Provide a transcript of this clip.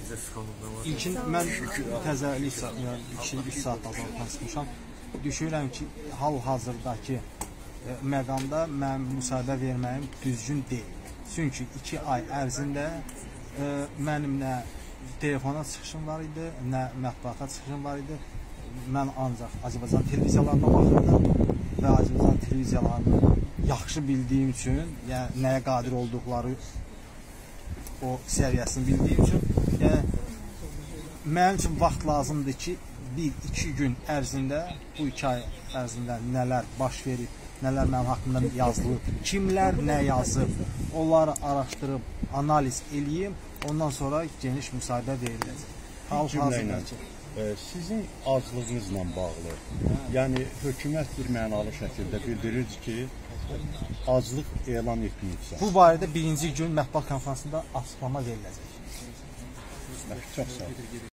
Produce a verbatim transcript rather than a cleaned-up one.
İlkin mən təzəlik yəni iki üç saat azaldan çıxmışam. Düşünürəm ki, hal-hazırdakı məqamda mən müsahibə verməyim düzgün deyil. Çünki iki ay ərzində mənim nə telefona çıxışım var idi, nə mətbuata çıxışım var idi. Mən ancaq Azərbaycan televiziyalarına baxırdım və Azərbaycan televiziyalarını yaxşı bildiyim üçün, yəni nəyə qadir olduqları o səviyyəsini bildiyim üçün, yəni mənim üçün vaxt lazımdır ki, bir iki gün ərzində, bu iki ay ərzində nələr baş verib, nələr mənim haqqımda yazılıb, kimlər nə yazıb, onları araşdırıb, analiz eləyim, ondan sonra geniş müsahibə veriləcək. Hal-hazırda sizin aclığınızla bağlı, yəni hökumət bir mənalı şəkildə bildirir ki, aclıq elan etməyibsə. Bu barədə birinci gün mətbuat konferansında açıqlama veriləcək. Çox sağ olun.